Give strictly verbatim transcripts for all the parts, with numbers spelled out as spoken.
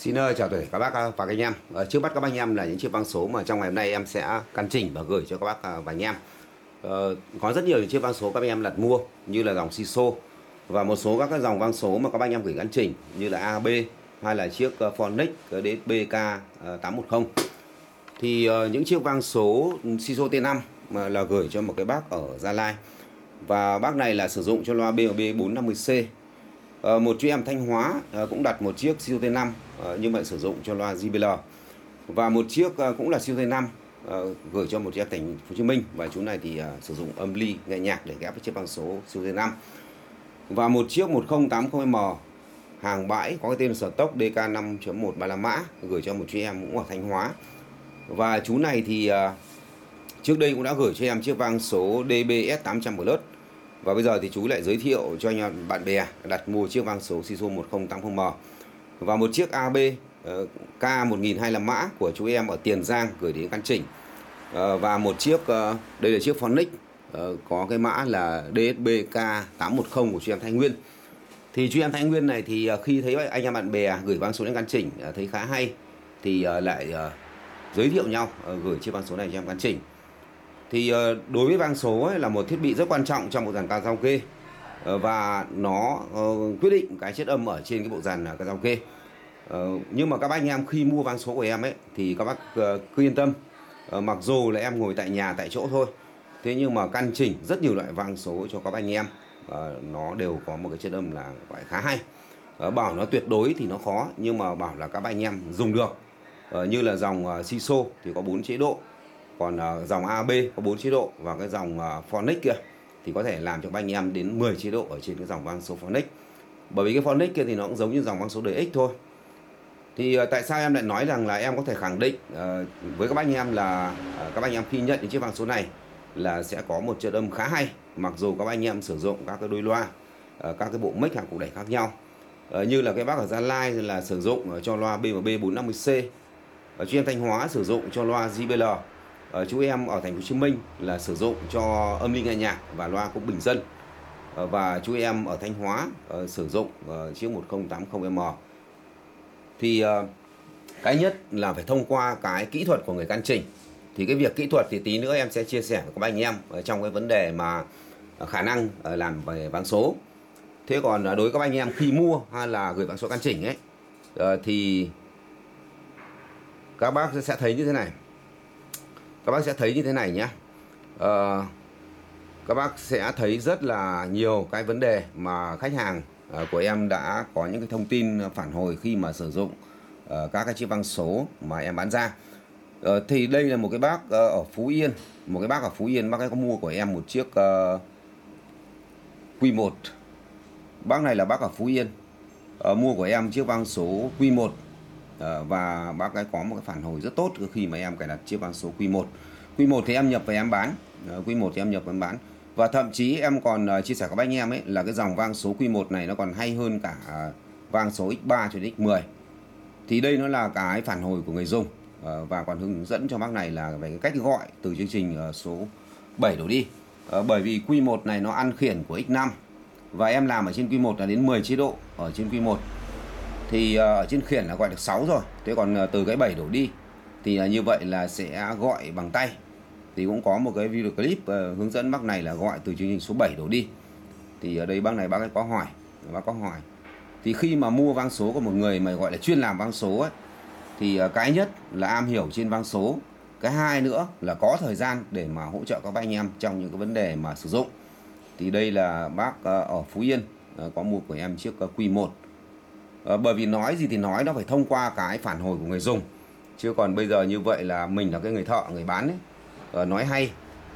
Xin uh, chào tất cả các bác uh, và các anh em. Uh, trước mắt các bác anh em là những chiếc vang số mà trong ngày hôm nay em sẽ căn chỉnh và gửi cho các bác uh, và anh em. Uh, có rất nhiều những chiếc vang số các bác anh em đặt mua như là dòng Siso và một số các cái dòng vang số mà các bác anh em gửi căn chỉnh như là a bê hay là chiếc uh, Phonics đê ét bê ca uh, tám một không. Thì uh, những chiếc vang số Siso T năm mà là gửi cho một cái bác ở Gia Lai, và bác này là sử dụng cho loa bê em bê bốn năm mươi C. Uh, một chị em Thanh Hóa uh, cũng đặt một chiếc Siso T năm uh, nhưng mà sử dụng cho loa gi bê lờ, và một chiếc uh, cũng là Siso T năm uh, gửi cho một chị em thành phố Hồ Chí Minh, và chú này thì uh, sử dụng âm ly nghe nhạc để ghép với chiếc vang số Siso T năm. Và một chiếc một không tám không M hàng bãi có cái tên Stock đê ca năm chấm một ba lăm mã gửi cho một chị em cũng ở Thanh Hóa. Và chú này thì uh, trước đây cũng đã gửi cho em chiếc vang số đê bê ét tám trăm Plus. Và bây giờ thì chú lại giới thiệu cho anh em bạn bè đặt mua chiếc vang số Siso một không tám không M và một chiếc a bê uh, K một nghìn hai mươi lăm mã của chú em ở Tiền Giang gửi đến căn chỉnh. Uh, và một chiếc uh, đây là chiếc Phonics uh, có cái mã là đê ét bê ca tám một không của chú em Thái Nguyên. Thì chú em Thái Nguyên này thì uh, khi thấy anh em bạn bè gửi vang số đến căn chỉnh uh, thấy khá hay thì uh, lại uh, giới thiệu nhau uh, gửi chiếc vang số này cho em căn chỉnh. Thì đối với vang số ấy, là một thiết bị rất quan trọng trong bộ dàn karaoke, và nó uh, quyết định cái chất âm ở trên cái bộ dàn karaoke. Uh, nhưng mà các bác anh em khi mua vang số của em ấy thì các bác uh, cứ yên tâm, uh, mặc dù là em ngồi tại nhà tại chỗ thôi, thế nhưng mà căn chỉnh rất nhiều loại vang số cho các bác anh em, uh, nó đều có một cái chất âm là gọi khá hay. Uh, bảo nó tuyệt đối thì nó khó, nhưng mà bảo là các bác anh em dùng được. Uh, như là dòng uh, Siso thì có bốn chế độ, còn uh, dòng a bê có bốn chế độ, và cái dòng uh, Phonics kia thì có thể làm cho các anh em đến mười chế độ ở trên cái dòng vang số Phonics. Bởi vì cái Phonics kia thì nó cũng giống như dòng vang số đời X thôi. Thì uh, tại sao em lại nói rằng là em có thể khẳng định uh, với các bác anh em là uh, các bác anh em khi nhận những chiếc vang số này là sẽ có một chất âm khá hay, mặc dù các bác anh em sử dụng các cái đôi loa, uh, các cái bộ mic hàng cục đẩy khác nhau. Uh, như là cái bác ở Gia Lai là sử dụng uh, cho loa bê em bê bốn năm mươi C, ở chuyên Thanh Hóa sử dụng cho loa gi bê lờ. Ở chú em ở thành phố Hồ Chí Minh là sử dụng cho âm ly nghe nhạc và loa cũng bình dân, và chú em ở Thanh Hóa uh, sử dụng uh, chiếc một không tám không M. Thì uh, cái nhất là phải thông qua cái kỹ thuật của người căn chỉnh. Thì cái việc kỹ thuật thì tí nữa em sẽ chia sẻ với các anh em ở trong cái vấn đề mà uh, khả năng uh, làm về vang số. Thế còn uh, đối với các anh em khi mua hay là gửi vang số căn chỉnh ấy, uh, thì các bác sẽ thấy như thế này. Các bác sẽ thấy như thế này nhé. à, Các bác sẽ thấy rất là nhiều cái vấn đề mà khách hàng uh, của em đã có những cái thông tin phản hồi khi mà sử dụng uh, các cái chiếc vang số mà em bán ra. uh, Thì đây là một cái bác uh, ở Phú Yên. Một cái bác ở Phú Yên, bác ấy có mua của em một chiếc uh, Q một. Bác này là bác ở Phú Yên, uh, mua của em chiếc vang số Q một. Uh, và bác ấy có một cái phản hồi rất tốt khi mà em cài đặt chiếc vang số Q một. Q một thì em nhập và em bán. uh, Q một thì em nhập và em bán. Và thậm chí em còn uh, chia sẻ với các anh em ấy là cái dòng vang số Q một này nó còn hay hơn cả uh, vang số X ba cho đến X mười. Thì đây nó là cái phản hồi của người dùng, uh, và còn hướng dẫn cho bác này là về cái cách gọi từ chương trình uh, số bảy đổ đi. uh, Bởi vì Q một này nó ăn khiển của X năm, và em làm ở trên Q một là đến mười chế độ ở trên Q một. Thì uh, ở trên khiển là gọi được sáu rồi. Thế còn uh, từ cái bảy đổ đi thì uh, như vậy là sẽ gọi bằng tay. Thì cũng có một cái video clip uh, hướng dẫn bác này là gọi từ chương trình số bảy đổ đi. Thì ở đây bác này bác ấy có hỏi, bác có hỏi. Thì khi mà mua vang số của một người mà gọi là chuyên làm vang số ấy, thì uh, cái nhất là am hiểu trên vang số. Cái hai nữa là có thời gian để mà hỗ trợ các anh em trong những cái vấn đề mà sử dụng. Thì đây là bác uh, ở Phú Yên uh, có mua của em chiếc uh, Q một. À, bởi vì nói gì thì nói, nó phải thông qua cái phản hồi của người dùng. Chứ còn bây giờ như vậy là mình là cái người thợ, người bán ấy, à, nói hay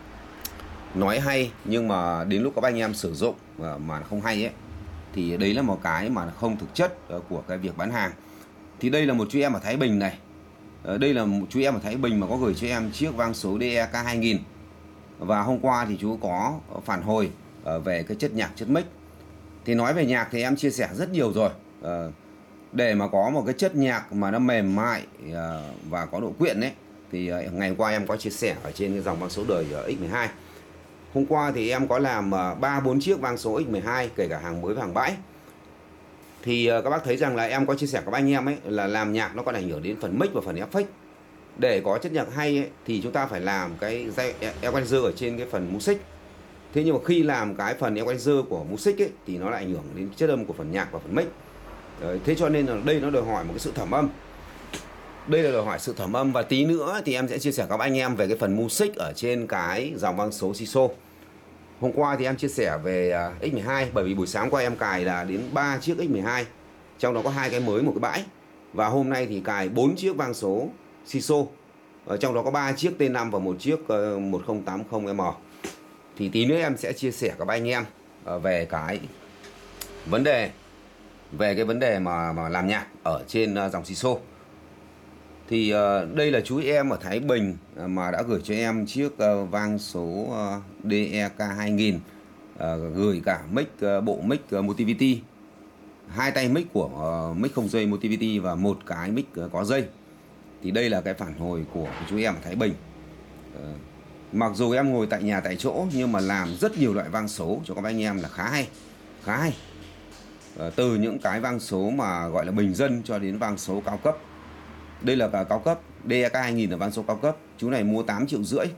Nói hay nhưng mà đến lúc các anh em sử dụng à, mà không hay ấy, thì đấy là một cái mà không thực chất à, của cái việc bán hàng. Thì đây là một chú em ở Thái Bình này. à, Đây là một chú em ở Thái Bình mà có gửi cho em chiếc vang số đê e ca hai nghìn. Và hôm qua thì chú có phản hồi à, về cái chất nhạc, chất mic. Thì nói về nhạc thì em chia sẻ rất nhiều rồi. À, để mà có một cái chất nhạc mà nó mềm mại uh, và có độ quyện ấy, thì uh, ngày hôm qua em có chia sẻ ở trên cái dòng vang số đời uh, X mười hai. Hôm qua thì em có làm ba uh, bốn chiếc vang số X mười hai, kể cả hàng mới và hàng bãi. Thì uh, các bác thấy rằng là em có chia sẻ các anh em ấy là làm nhạc nó còn ảnh hưởng đến phần mic và phần effect. Để có chất nhạc hay ấy, thì chúng ta phải làm cái dây equalizer ở trên cái phần music. Thế nhưng mà khi làm cái phần equalizer của music ấy thì nó lại ảnh hưởng đến chất âm của phần nhạc và phần mic. Đấy, thế cho nên là đây nó đòi hỏi một cái sự thẩm âm. Đây là đòi hỏi sự thẩm âm, và tí nữa thì em sẽ chia sẻ các anh em về cái phần music ở trên cái dòng vang số Siso. Hôm qua thì em chia sẻ về ích mười hai, bởi vì buổi sáng qua em cài là đến ba chiếc ích mười hai, trong đó có hai cái mới, một cái bãi. Và hôm nay thì cài bốn chiếc vang số Siso, ở trong đó có ba chiếc T năm và một chiếc một không tám không M. Thì tí nữa em sẽ chia sẻ các anh em về cái vấn đề về cái vấn đề mà mà làm nhạc ở trên dòng Siso. Thì uh, đây là chú em ở Thái Bình uh, mà đã gửi cho em chiếc uh, vang số uh, đê e ca hai nghìn, uh, gửi cả mic, uh, bộ mic uh, Motivity, hai tay mic của uh, mic không dây Motivity và một cái mic uh, có dây. Thì đây là cái phản hồi của chú em ở Thái Bình. Uh, mặc dù em ngồi tại nhà tại chỗ nhưng mà làm rất nhiều loại vang số cho các anh em là khá hay, khá hay. Uh, từ những cái vang số mà gọi là bình dân cho đến vang số cao cấp. Đây là cả cao cấp, đê e ca hai nghìn là vang số cao cấp. Chú này mua tám triệu rưỡi.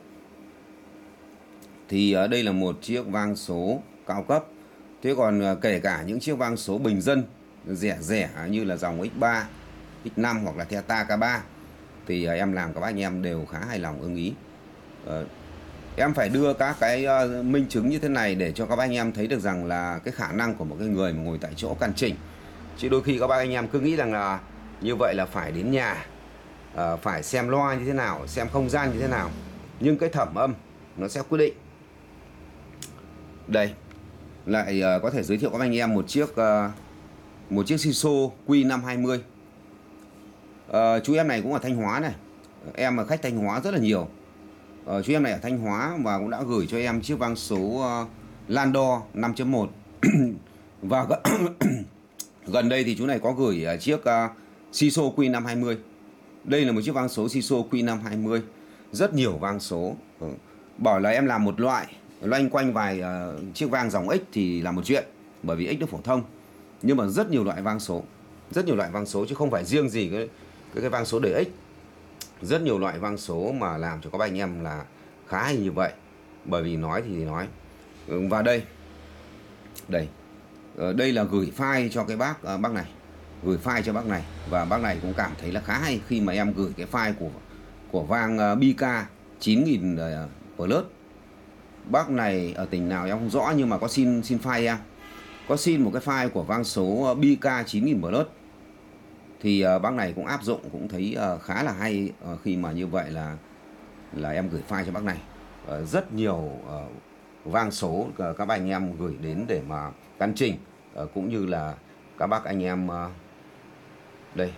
Thì đây là một chiếc vang số cao cấp. Thế còn kể cả những chiếc vang số bình dân rẻ rẻ như là dòng ích ba, ích năm hoặc là Theta K ba thì em làm các anh em đều khá hài lòng, ưng ý. Ờ, em phải đưa các cái minh chứng như thế này để cho các anh em thấy được rằng là cái khả năng của một cái người mà ngồi tại chỗ căn chỉnh. Chứ đôi khi các bác anh em cứ nghĩ rằng là như vậy là phải đến nhà, à, phải xem loa như thế nào, xem không gian như thế nào. Nhưng cái thẩm âm nó sẽ quyết định. Đây, lại uh, có thể giới thiệu các anh em một chiếc uh, một chiếc Siso Q năm hai mươi. uh, Chú em này cũng ở Thanh Hóa này. Em là khách Thanh Hóa rất là nhiều. uh, Chú em này ở Thanh Hóa và cũng đã gửi cho em chiếc vang số uh, Landor năm chấm một. Và gần đây thì chú này có gửi uh, chiếc uh, Siso Q năm hai mươi. Đây là một chiếc vang số Siso Q năm hai mươi. Rất nhiều vang số. ừ. Bảo là em làm một loại loanh quanh vài uh, chiếc vang dòng X thì là một chuyện, bởi vì X nó phổ thông. Nhưng mà rất nhiều loại vang số, rất nhiều loại vang số chứ không phải riêng gì cái cái, cái vang số đời X. Rất nhiều loại vang số mà làm cho các anh em là khá hay như vậy. Bởi vì nói thì nói. Và đây, đây, uh, đây là gửi file cho cái bác uh, bác này. Gửi file cho bác này và bác này cũng cảm thấy là khá hay khi mà em gửi cái file của của vang uh, bê ca chín nghìn uh, Plus. Bác này ở tỉnh nào em không rõ nhưng mà có xin xin file em. Có xin một cái file của vang số uh, bê ca chín nghìn Plus. Thì uh, bác này cũng áp dụng, cũng thấy uh, khá là hay uh, khi mà như vậy là là em gửi file cho bác này. Uh, rất nhiều uh, vang số uh, các anh em gửi đến để mà căn chỉnh, uh, cũng như là các bác anh em uh, đây.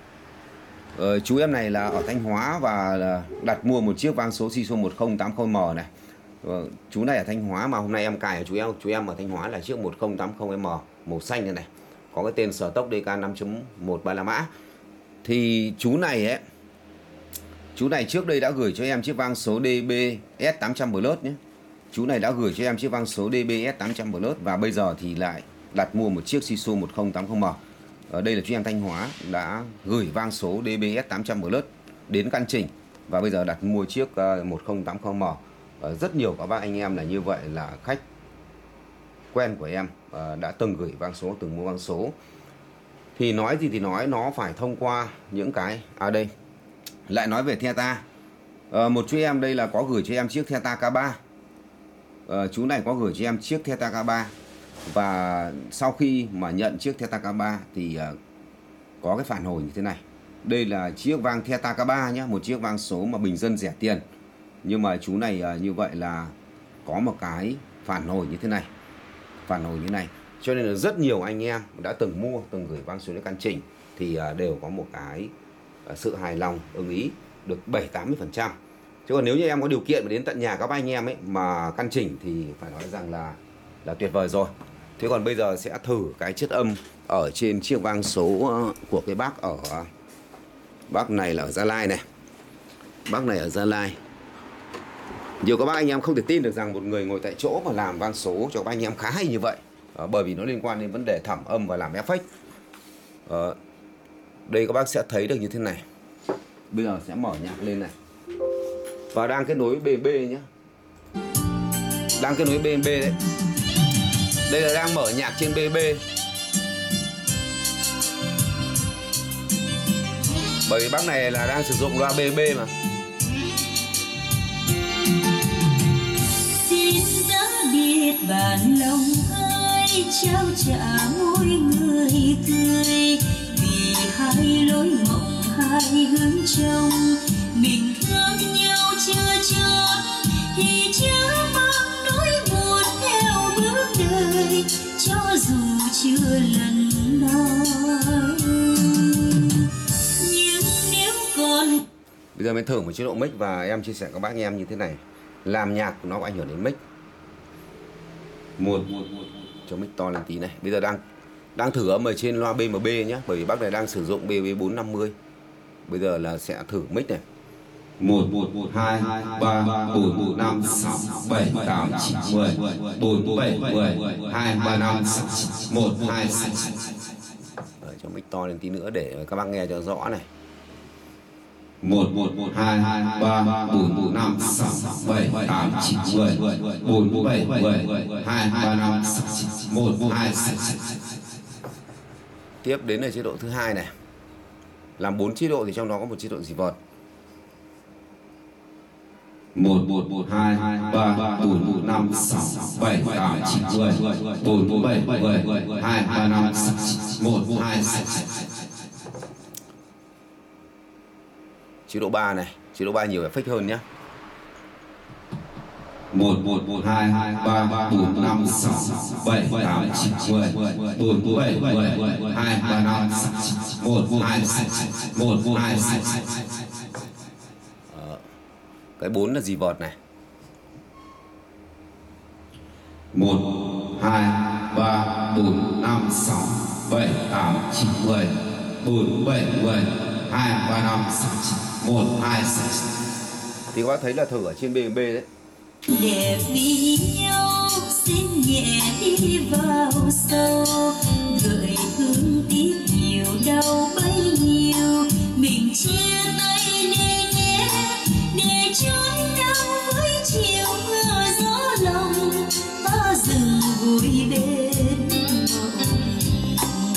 Ờ, chú em này là ở Thanh Hóa và đặt mua một chiếc vang số Siso một không tám không M này. Ờ, chú này ở Thanh Hóa mà hôm nay em cài chú em chú em ở Thanh Hóa là chiếc một không tám không M màu xanh này này. Có cái tên sở tốc đê ca năm chấm một ba la mã. Thì chú này ấy, chú này trước đây đã gửi cho em chiếc vang số đê bê S tám trăm Plus nhé. Chú này đã gửi cho em chiếc vang số đê bê S tám trăm Plus và bây giờ thì lại đặt mua một chiếc Siso một không tám không M. Ở đây là chú em Thanh Hóa đã gửi vang số đê bê S tám trăm Plus đến căn chỉnh và bây giờ đặt mua chiếc một không tám không M. Rất nhiều các bác anh em là như vậy, là khách quen của em đã từng gửi vang số, từng mua vang số. Thì nói gì thì nói, nó phải thông qua những cái à đây. Lại nói về Theta. À, một chú em đây là có gửi cho em chiếc Theta K ba. À, chú này có gửi cho em chiếc Theta K ba. Và sau khi mà nhận chiếc Theta K ba thì uh, có cái phản hồi như thế này. Đây là chiếc vang Theta K ba nhé, một chiếc vang số mà bình dân rẻ tiền. Nhưng mà chú này uh, như vậy là có một cái phản hồi như thế này. Phản hồi như thế này. Cho nên là rất nhiều anh em đã từng mua, từng gửi vang số đến căn chỉnh thì uh, đều có một cái uh, sự hài lòng, ưng ý được bảy tám mươi phần trăm. Chứ còn nếu như em có điều kiện mà đến tận nhà các anh em ấy mà căn chỉnh thì phải nói rằng là là tuyệt vời rồi. Thế còn bây giờ sẽ thử cái chất âm ở trên chiếc vang số của cái bác ở bác này là ở Gia Lai này. Bác này ở Gia Lai. Nhiều các bác anh em không thể tin được rằng một người ngồi tại chỗ mà làm vang số cho các anh em khá hay như vậy. À, bởi vì nó liên quan đến vấn đề thẩm âm và làm effect. Ờ, đây các bác sẽ thấy được như thế này. Bây giờ sẽ mở nhạc lên này. Và đang kết nối bê em bê nhé. Đang kết nối bê em bê đấy. Đây là đang mở nhạc trên bê em bê. Bởi vì bác này là đang sử dụng loa bê em bê mà. Xin đã biết bản lòng ai trao trả mỗi người cười, vì hai lối mộng hai hướng trong mình thương nhau chưa chót thì chớ mang nỗi buồn theo bước đời, cho dù chưa lần nào. Nhưng nếu còn Bây giờ mình thử một chế độ mic và em chia sẻ các bác nghe em như thế này. Làm nhạc nó có ảnh hưởng đến mic. Một cho mic to lên tí này. Bây giờ đang đang thử âm ở trên loa bê em bê nhé, bởi vì bác này đang sử dụng bê em bê bốn năm mươi. Bây giờ là sẽ thử mic này. Một, hai, ba, bốn, năm, sáu, bảy, tám, chín, mười, bốn, bảy, mười, hai, ba, năm, một, hai, cho mic to lên tí nữa để các bác nghe cho rõ này. Một, hai, ba, bốn, năm, sáu, bảy, tám, chín, mười, bốn, bảy, mười, hai, ba, năm, một, hai. Tiếp đến là chế độ thứ hai này. Làm bốn chế độ thì trong đó có một chế độ dì vọt. Một, hai, ba, bốn, năm, sáu, bảy, tám, chín, mười, bốn, bảy, mười, hai, ba, năm, một, hai. Chế độ ba này, chế độ ba nhiều effect hơn nhé. Một, hai, ba, bốn, năm, sáu, bảy, tám, chín, mười, bốn, bảy, mười, hai, ba, năm, một, hai, một, hai. Cái bốn là dì vọt này. Một, hai, ba, bốn, năm, sáu, bảy, tám, chín, mười, bốn, bảy, mười, hai, ba, năm, một, hai. Thì các bác thấy là thử ở trên bê em bê đấy. để vì nhau xin nhẹ đi vào sâu, gợi thương tiếc nhiều đau bấy nhiêu, mình chia tay đi nhé để chốn đau với chiều mưa gió lòng, ta dừng vui bên mộng.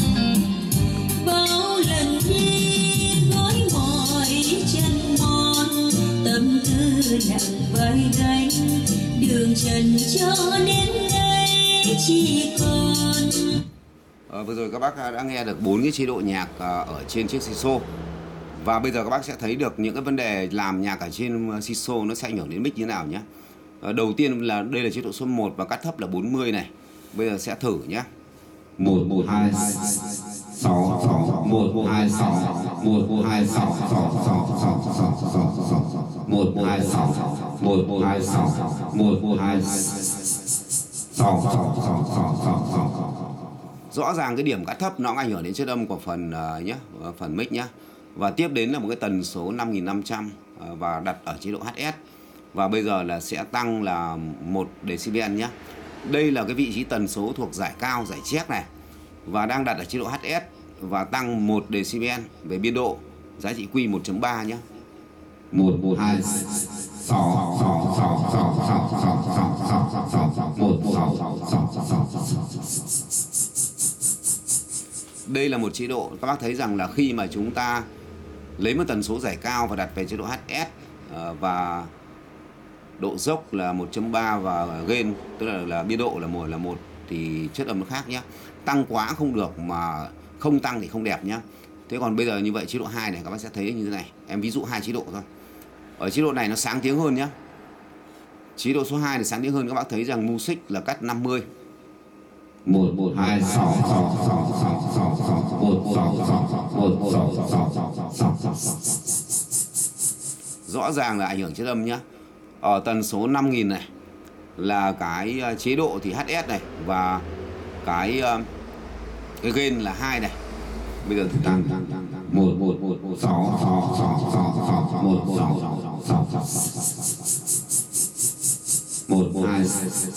Bao lần đi gối mỏi chân mòn, tâm tư nặng vai gánh, đường trần cho đến đây chỉ còn. À, vừa rồi các bác đã nghe được bốn cái chế độ nhạc ở trên chiếc Siso. Và bây giờ các bác sẽ thấy được những cái vấn đề làm nhạc ở trên Siso nó sẽ ảnh hưởng đến mic như thế nào nhé. À, đầu tiên là đây là chế độ số một và cắt thấp là bốn mươi này. Bây giờ sẽ thử nhé. một, hai, sáu, sáu, một, hai, sáu, một, hai, sáu, sáu, sáu, sáu, sáu, sáu, sáu, một, hai, sáu, một, hai, sáu, một, hai, sáu, sáu, sáu, sáu, sáu. Rõ ràng cái điểm cắt thấp nó ảnh hưởng đến chất âm của phần uh, nhé, phần mic nhé. Và tiếp đến là một cái tần số năm nghìn năm trăm uh, và đặt ở chế độ hát ét. Và bây giờ là sẽ tăng là một decibel nhé. Đây là cái vị trí tần số thuộc giải cao, giải check này. Và đang đặt ở chế độ hát ét và tăng một decibel về biên độ. Giá trị Q một chấm ba nhé. một, hai, sáu, sáu, sáu, sáu, sáu, sáu, sáu, sáu, một, sáu, sáu, sáu, sáu. Đây là một chế độ các bác thấy rằng là khi mà chúng ta lấy một tần số giải cao và đặt về chế độ hát ét và độ dốc là một chấm ba và gain tức là là biên độ là một là một thì chất âm nó khác nhé. Tăng quá không được mà không tăng thì không đẹp nhé. Thế còn bây giờ như vậy chế độ hai này các bác sẽ thấy như thế này. Em ví dụ hai chế độ thôi. Ở chế độ này nó sáng tiếng hơn nhé. Chế độ số hai là sáng tiếng hơn, các bác thấy rằng music là cắt năm mươi. một, hai, sáu, sáu, sáu, sáu, sáu, sáu, một, sáu, sáu, một, sáu, sáu, sáu, sáu. Rõ ràng là ảnh hưởng chất âm nhé. Ở tần số năm nghìn này là cái chế độ thì hát ét này và cái cái gain là hai này. Bây giờ thì tăng một, một, một, sáu, sáu, sáu, sáu, sáu, một, sáu, sáu, sáu, một, hai.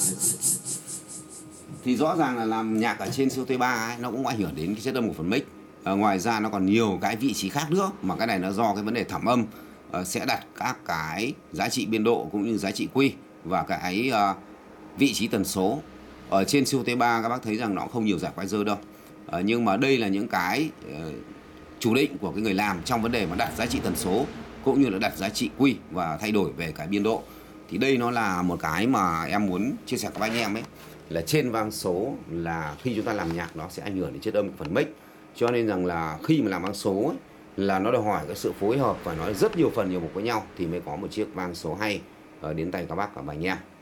Thì rõ ràng là làm nhạc ở trên xê ô tê ba ấy, nó cũng ảnh hưởng đến cái chất âm của phần mic. À, ngoài ra nó còn nhiều cái vị trí khác nữa, mà cái này nó do cái vấn đề thẩm âm uh, sẽ đặt các cái giá trị biên độ cũng như giá trị quy và cái uh, vị trí tần số. Ở trên xê o tê ba các bác thấy rằng nó không nhiều giải quái dơ đâu. Uh, nhưng mà đây là những cái uh, chủ định của cái người làm trong vấn đề mà đặt giá trị tần số cũng như là đặt giá trị quy và thay đổi về cái biên độ. Thì đây nó là một cái mà em muốn chia sẻ với anh em ấy, là trên vang số là khi chúng ta làm nhạc nó sẽ ảnh hưởng đến chất âm của phần mic. Cho nên rằng là khi mà làm vang số ấy, là nó đòi hỏi cái sự phối hợp phải nói rất nhiều phần nhiều mục với nhau thì mới có một chiếc vang số hay đến tay các bác và anh em.